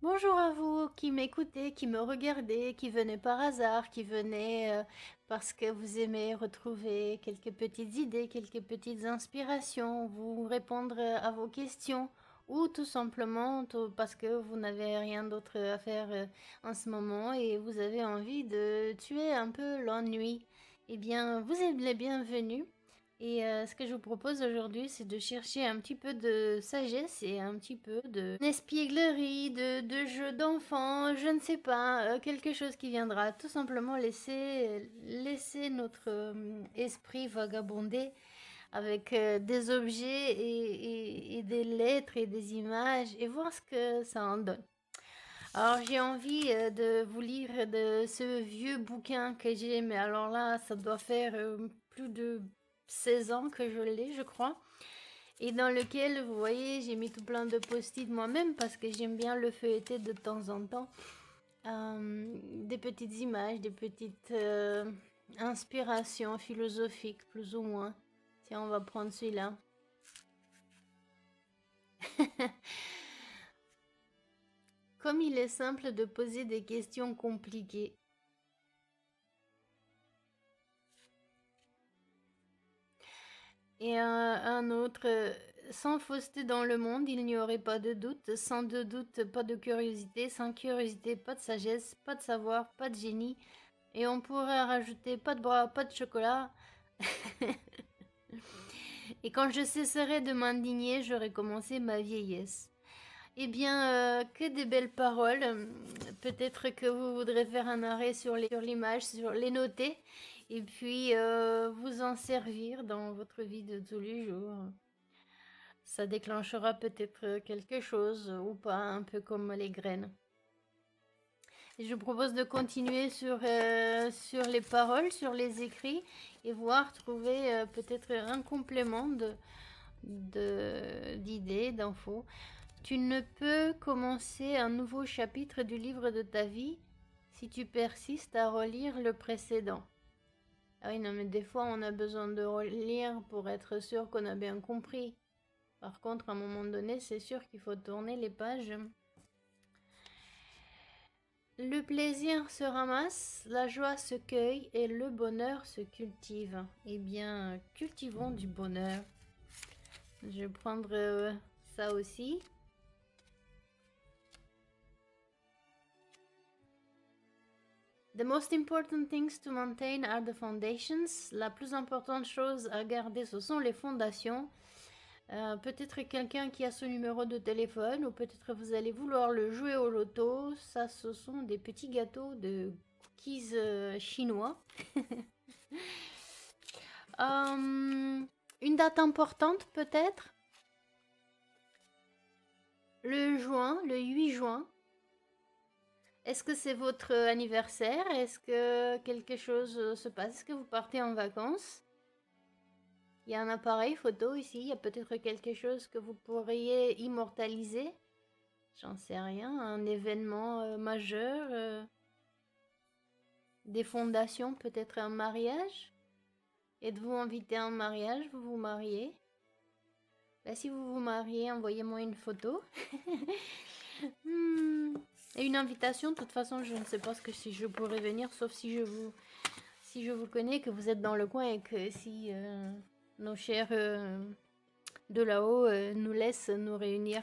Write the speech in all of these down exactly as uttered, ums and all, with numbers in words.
Bonjour à vous qui m'écoutez, qui me regardez, qui venez par hasard, qui venez euh, parce que vous aimez retrouver quelques petites idées, quelques petites inspirations, vous répondre à vos questions ou tout simplement tout- parce que vous n'avez rien d'autre à faire euh, en ce moment et vous avez envie de tuer un peu l'ennui. Eh bien, vous êtes les bienvenus. Et euh, ce que je vous propose aujourd'hui, c'est de chercher un petit peu de sagesse et un petit peu de espièglerie, de, de jeu d'enfant, je ne sais pas, euh, quelque chose qui viendra tout simplement laisser, laisser notre euh, esprit vagabonder avec euh, des objets et, et- et des lettres et des images et voir ce que ça en donne. Alors j'ai envie euh, de vous lire de ce vieux bouquin que j'ai, mais alors là, ça doit faire euh, plus de seize ans que je l'ai, je crois. Et dans lequel, vous voyez, j'ai mis tout plein de post-it moi-même parce que j'aime bien le feuilleter de temps en temps. Euh, des petites images, des petites euh, inspirations philosophiques, plus ou moins. Tiens, on va prendre celui-là. Comme il est simple de poser des questions compliquées. Et un, un autre, euh, sans fausseté dans le monde, il n'y aurait pas de doute. Sans de doute, pas de curiosité. Sans curiosité, pas de sagesse, pas de savoir, pas de génie. Et on pourrait rajouter pas de bras, pas de chocolat. Et quand je cesserai de m'indigner, j'aurai commencé ma vieillesse. Eh bien, euh, que des belles paroles. Peut-être que vous voudrez faire un arrêt sur les- sur l'image, sur les noter, et puis euh, vous en servir dans votre vie de tous les jours. Ça déclenchera peut-être quelque chose ou pas, un peu comme les graines. Et je vous propose de continuer sur, euh, sur les paroles, sur les écrits, et voir trouver euh, peut-être un complément de, de, d'idées, d'infos. Tu ne peux commencer un nouveau chapitre du livre de ta vie si tu persistes à relire le précédent. Ah oui, non, mais des fois, on a besoin de relire pour être sûr qu'on a bien compris. Par contre, à un moment donné, c'est sûr qu'il faut tourner les pages. Le plaisir se ramasse, la joie se cueille et le bonheur se cultive. Eh bien, cultivons du bonheur. Je vais prendre euh, ça aussi. The most important things to maintain are the foundations. La plus importante chose à garder, ce sont les fondations. Euh, peut-être quelqu'un qui a ce numéro de téléphone ou peut-être vous allez vouloir le jouer au loto. Ça, ce sont des petits gâteaux de cookies euh, chinois. euh, une date importante peut-être. Le juin, le huit juin. Est-ce que c'est votre anniversaire? Est-ce que quelque chose se passe? Est-ce que vous partez en vacances? Il y a un appareil photo ici, il y a peut-être quelque chose que vous pourriez immortaliser. J'en sais rien, un événement euh, majeur, euh, des fondations, peut-être un mariage. Êtes-vous invité à un mariage, vous vous mariez? Bah, si vous vous mariez, envoyez-moi une photo. Hmm. Et une invitation, de toute façon, je ne sais pas ce que si je pourrais venir, sauf si je vous, si je vous connais, que vous êtes dans le coin et que si euh, nos chers euh, de là-haut euh, nous laissent nous réunir.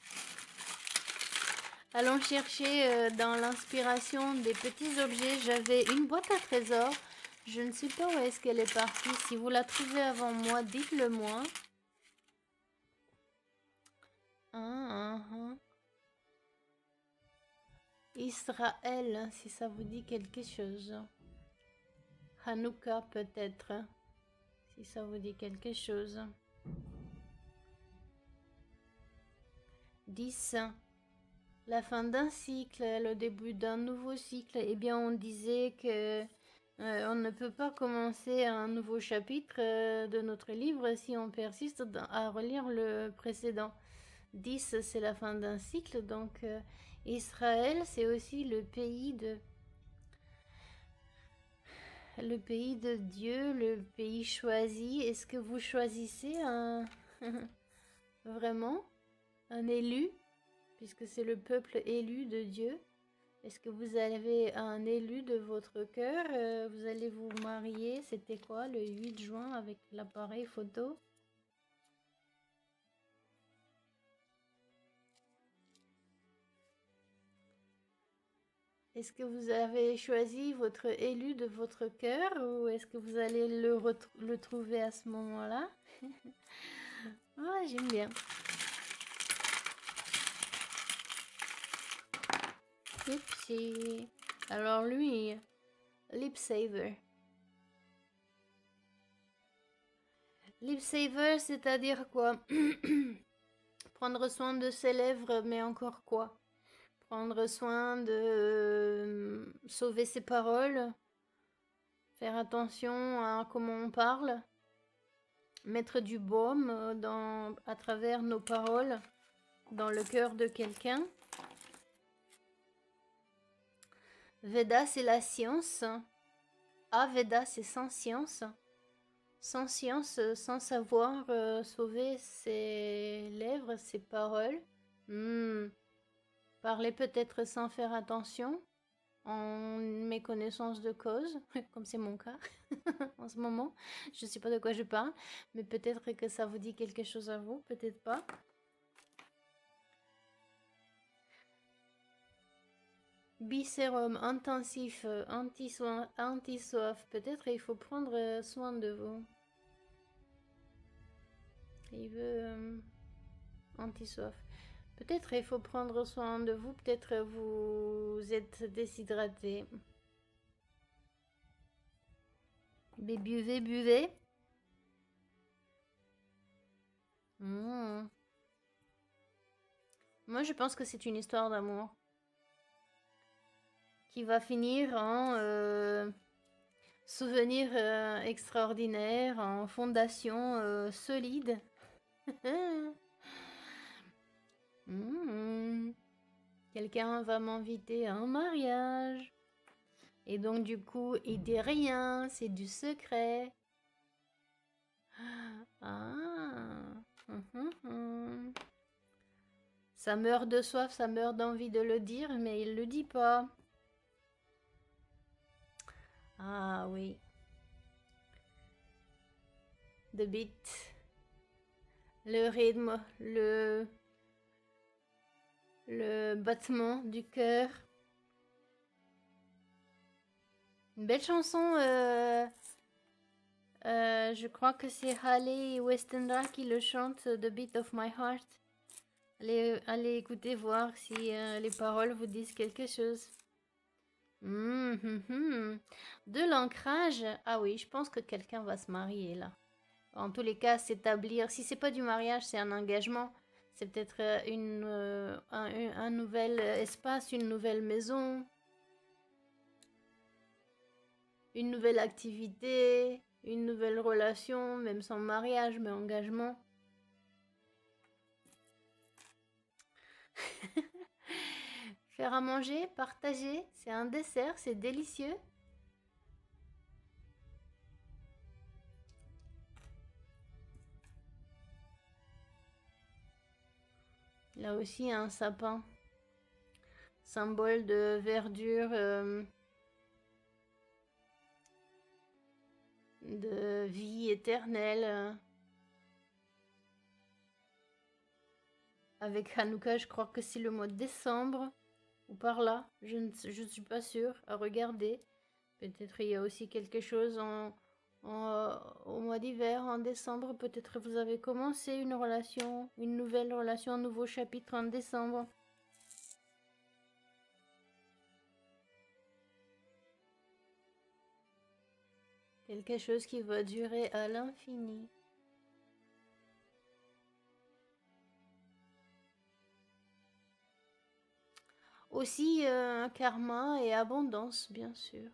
Allons chercher euh, dans l'inspiration des petits objets. J'avais une boîte à trésors. Je ne sais pas où est-ce qu'elle est partie. Si vous la trouvez avant moi, dites-le moi. Ah, ah, ah. Israël, si ça vous dit quelque chose. Hanouka peut-être, si ça vous dit quelque chose. dix. La fin d'un cycle, le début d'un nouveau cycle. Eh bien, on disait que euh, on ne peut pas commencer un nouveau chapitre euh, de notre livre si on persiste à relire le précédent. dix, c'est la fin d'un cycle. Donc, euh, Israël, c'est aussi le pays de le pays de Dieu, le pays choisi. Est-ce que vous choisissez un vraiment un élu? puisque c'est le peuple élu de Dieu. Est-ce que vous avez un élu de votre cœur? euh, Vous allez vous marier, c'était quoi, le huit juin avec l'appareil photo? Est-ce que vous avez choisi votre élu de votre cœur ou est-ce que vous allez le, le trouver à ce moment-là? Ah, j'aime bien. Oupsie. Alors lui, Lip Saver. Lip Saver, c'est-à-dire quoi? Prendre soin de ses lèvres, mais encore quoi? Prendre soin de euh, sauver ses paroles, faire attention à comment on parle, mettre du baume dans, à travers nos paroles dans le cœur de quelqu'un. Veda, c'est la science. Aveda, c'est sans science. Sans science, sans savoir euh, sauver ses lèvres, ses paroles. Hmm. Parler peut-être sans faire attention, en méconnaissance de cause, comme c'est mon cas en ce moment. Je ne sais pas de quoi je parle, mais peut-être que ça vous dit quelque chose à vous, peut-être pas. Bisérum intensif, anti-soif, anti-soif. Peut-être il faut prendre soin de vous. Il veut euh, anti-soif. Peut-être il faut prendre soin de vous. Peut-être vous êtes déshydraté. Mais buvez, buvez. Mmh. Moi, je pense que c'est une histoire d'amour qui va finir en euh, souvenir euh, extraordinaire, en fondation euh, solide. Mmh. Quelqu'un va m'inviter à un mariage. Et donc, du coup, il dit rien, c'est du secret. Ah. Mmh, mmh. Ça meurt de soif, ça meurt d'envie de le dire, mais il le dit pas. Ah oui. The beat. Le rythme, le... le battement du cœur. Une belle chanson. Euh... Euh, je crois que c'est Halle Westendra qui le chante, The Beat of My Heart. Allez, allez écouter, voir si euh, les paroles vous disent quelque chose. Mmh, mmh, mmh. De l'ancrage. Ah oui, je pense que quelqu'un va se marier là. En tous les cas, s'établir. Si c'est pas du mariage, c'est un engagement. C'est peut-être euh, une, euh, un, un nouvel espace, une nouvelle maison, une nouvelle activité, une nouvelle relation, même sans mariage, mais engagement. Faire à manger, partager, c'est un dessert, c'est délicieux. Là aussi, un sapin, symbole de verdure, euh, de vie éternelle. Avec Hanouka, je crois que c'est le mois de décembre, ou par là, je ne je suis pas sûre, à regarder. Peut-être il y a aussi quelque chose en, en, au mois d'hiver, en décembre. Peut-être vous avez commencé une relation, une nouvelle relation, un nouveau chapitre en décembre. Quelque chose qui va durer à l'infini. Aussi euh, karma et abondance, bien sûr.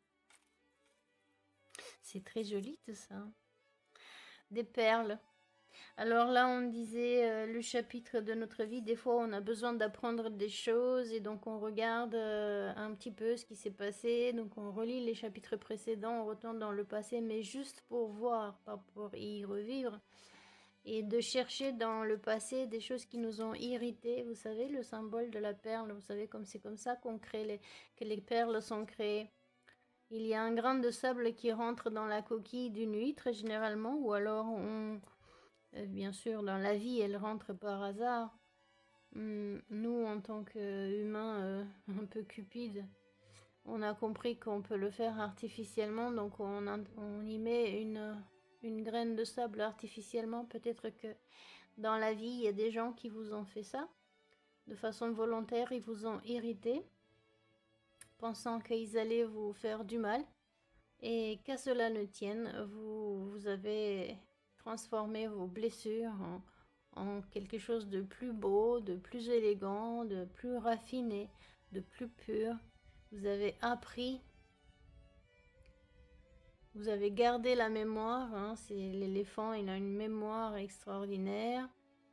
C'est très joli tout ça. Des perles. Alors là, on disait euh, le chapitre de notre vie, des fois on a besoin d'apprendre des choses et donc on regarde euh, un petit peu ce qui s'est passé, donc on relit les chapitres précédents, on retourne dans le passé, mais juste pour voir, pas pour y revivre, et de chercher dans le passé des choses qui nous ont irrités. Vous savez, le symbole de la perle, vous savez comme c'est comme ça qu'on crée les, que les perles sont créées. Il y a un grain de sable qui rentre dans la coquille d'une huître généralement, ou alors on... Euh, bien sûr, dans la vie, elle rentre par hasard. Hum, Nous, en tant qu'humains euh, un peu cupides, on a compris qu'on peut le faire artificiellement, donc on, a- on y met une, une graine de sable artificiellement. Peut-être que dans la vie, il y a des gens qui vous ont fait ça. De façon volontaire, ils vous ont irrité, pensant qu'ils allaient vous faire du mal. Et qu'à cela ne tienne, vous, vous avez transformé vos blessures en, en quelque chose de plus beau, de plus élégant, de plus raffiné, de plus pur. Vous avez appris, vous avez gardé la mémoire. Hein, c'est l'éléphant, il a une mémoire extraordinaire,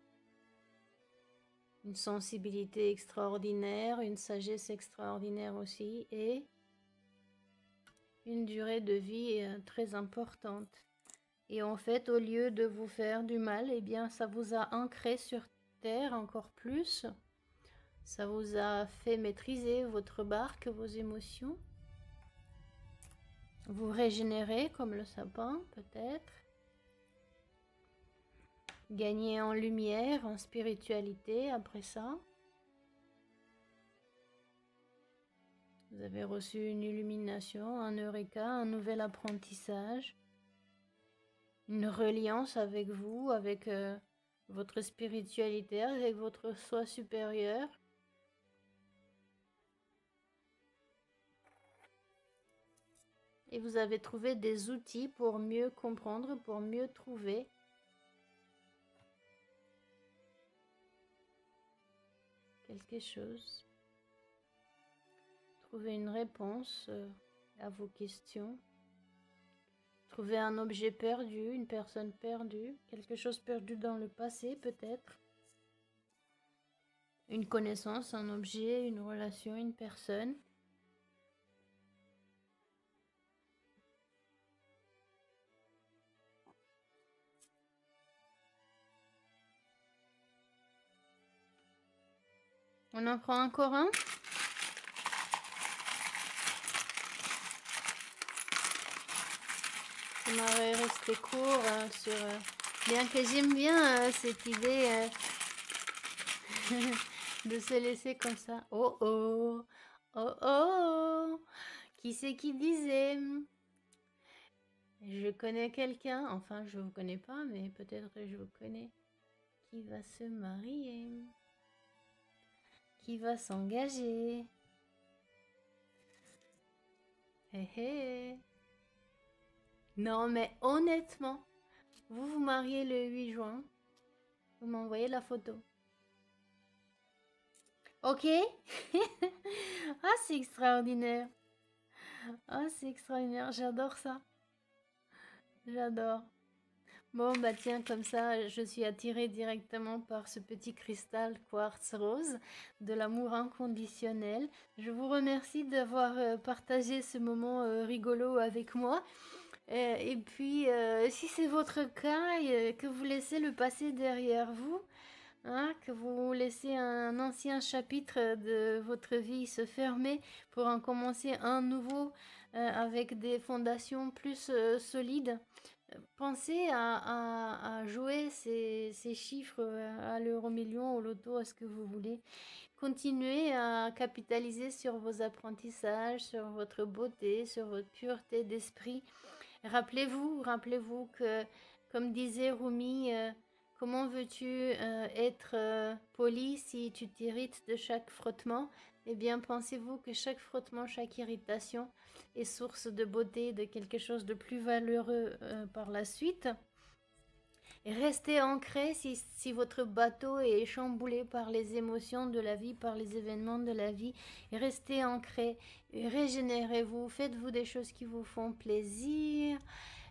une sensibilité extraordinaire, une sagesse extraordinaire aussi, et une durée de vie euh, très importante. Et en fait, au lieu de vous faire du mal, eh bien, ça vous a ancré sur terre encore plus. Ça vous a fait maîtriser votre barque, vos émotions. Vous régénérez comme le sapin, peut-être. Gagner en lumière, en spiritualité après ça. Vous avez reçu une illumination, un eureka, un nouvel apprentissage. Une reliance avec vous, avec euh, votre spiritualité, avec votre soi supérieur. Et vous avez trouvé des outils pour mieux comprendre, pour mieux trouver. Quelque chose. Trouver une réponse euh, à vos questions. Trouver un objet perdu, une personne perdue, quelque chose perdu dans le passé peut-être. Une connaissance, un objet, une relation, une personne. On en prend encore un? Ça m'aurait resté court euh, sur... Euh, bien que j'aime bien euh, cette idée euh, de se laisser comme ça. Oh oh! Oh oh! Qui c'est qui disait? Je connais quelqu'un, enfin je vous connais pas, mais peut-être que je vous connais, qui va se marier, qui va s'engager. Hé hé! Non mais honnêtement, vous vous mariez le huit juin, vous m'envoyez la photo. Ok? Ah, c'est extraordinaire. Ah, c'est extraordinaire. J'adore ça. J'adore. Bon, bah tiens, comme ça, je suis attirée directement par ce petit cristal quartz rose de l'amour inconditionnel. Je vous remercie d'avoir euh, partagé ce moment euh, rigolo avec moi. Euh, et puis, euh, si c'est votre cas, euh, que vous laissez le passé derrière vous, hein, que vous laissez un ancien chapitre de votre vie se fermer pour en commencer un nouveau euh, avec des fondations plus euh, solides. Pensez à, à, à jouer ces, ces chiffres à l'euro million, au loto, à ce que vous voulez. Continuez à capitaliser sur vos apprentissages, sur votre beauté, sur votre pureté d'esprit. Rappelez-vous, rappelez-vous que, comme disait Rumi, euh, comment veux-tu euh, être euh, poli si tu t'irrites de chaque frottement? Eh bien, pensez-vous que chaque frottement, chaque irritation est source de beauté, de quelque chose de plus valeureux euh, par la suite? Et restez ancré si, si votre bateau est chamboulé par les émotions de la vie, par les événements de la vie. Et restez ancré, régénérez-vous, faites-vous des choses qui vous font plaisir.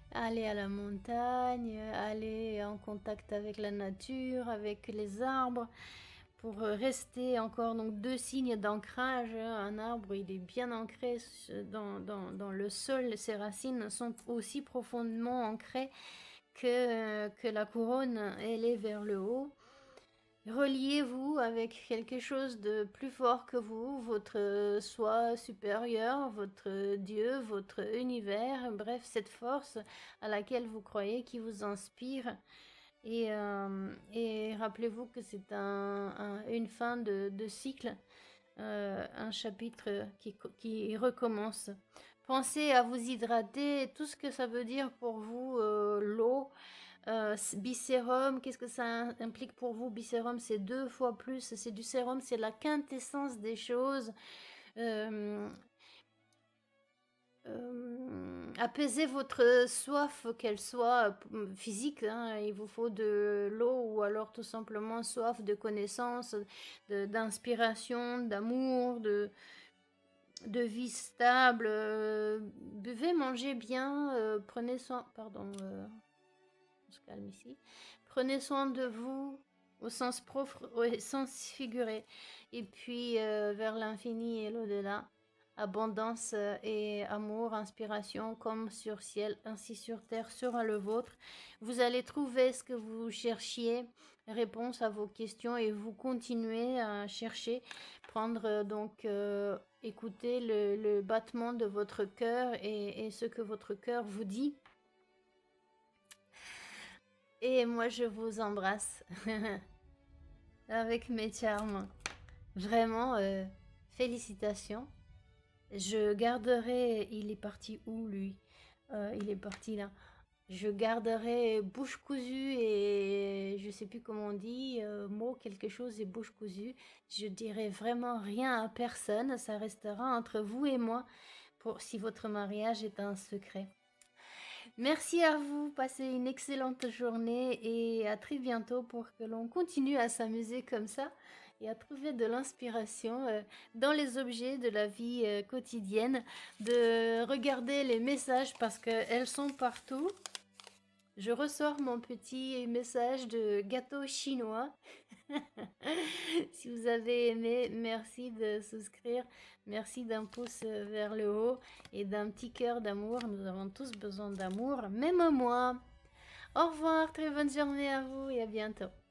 aller à la montagne, aller en contact avec la nature, avec les arbres, pour rester encore donc deux signes d'ancrage. Un arbre, il est bien ancré dans, dans, dans le sol, ses racines sont aussi profondément ancrées que, que la couronne, elle est vers le haut. Reliez-vous avec quelque chose de plus fort que vous, votre soi supérieur, votre Dieu, votre univers, bref, cette force à laquelle vous croyez, qui vous inspire. Et, euh, et rappelez-vous que c'est un, un, une fin de, de cycle, euh, un chapitre qui, qui recommence. Pensez à vous hydrater, tout ce que ça veut dire pour vous, euh, l'eau. Euh, bisérum, qu'est-ce que ça implique pour vous? Bisérum, c'est deux fois plus. C'est du sérum, c'est la quintessence des choses. Euh, euh, apaisez votre soif, qu'elle soit physique. Hein, il vous faut de l'eau ou alors tout simplement soif de connaissance, d'inspiration, d'amour, de, de vie stable. Euh, buvez, mangez bien, euh, prenez soin. Pardon. Euh, On se calme ici. Prenez soin de vous au sens propre, au sens figuré. Et puis euh, vers l'infini et l'au-delà. Abondance et amour, inspiration, comme sur ciel, ainsi sur terre sera le vôtre. Vous allez trouver ce que vous cherchiez, réponse à vos questions, et vous continuez à chercher, prendre donc, euh, écouter le, le battement de votre cœur et, et ce que votre cœur vous dit. Et moi, je vous embrasse avec mes charmes. Vraiment, euh, félicitations. Je garderai... Il est parti où, lui? euh, Il est parti là. Je garderai bouche cousue et je sais plus comment on dit, euh, mot quelque chose et bouche cousue. Je dirai vraiment rien à personne. Ça restera entre vous et moi pour si votre mariage est un secret. Merci à vous, passez une excellente journée et à très bientôt pour que l'on continue à s'amuser comme ça et à trouver de l'inspiration euh, dans les objets de la vie euh, quotidienne, de regarder les messages parce qu'elles sont partout. Je ressors mon petit message de gâteau chinois. Si vous avez aimé, merci de souscrire. Merci d'un pouce vers le haut et d'un petit cœur d'amour. Nous avons tous besoin d'amour, même moi. Au revoir, très bonne journée à vous et à bientôt.